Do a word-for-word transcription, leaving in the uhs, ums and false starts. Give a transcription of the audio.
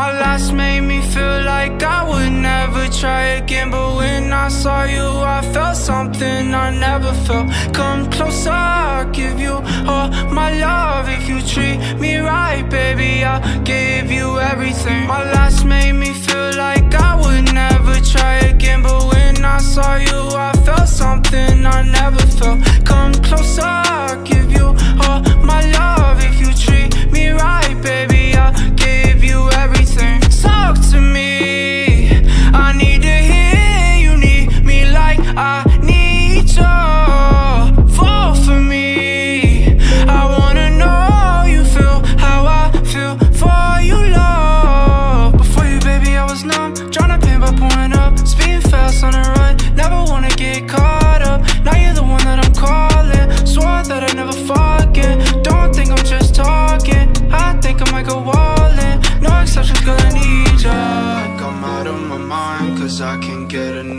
My last made me feel like I would never try again, but when I saw you I felt something I never felt. Come closer, I'll give you all my love. If you treat me right, baby, I'll give you everything. My last made me feel like I would never try again, but when I saw you I felt something I never felt. Come closer, I'll give you all my love. If you treat me right, baby, I'll give you everything. Talk to me, I need to hear you need me like I need you. Fall for me, I wanna know you feel how I feel for you, love. Before you, baby, I was numb, tryna pain by pouring up, speeding fast on the run, never wanna get caught up. Now you're the one that I'm calling, swore that I'd never forget. Don't think I'm just talking, I think I might go all in. No exceptions, girl, I need ya. Like I'm out of my mind, cause I can't get enough.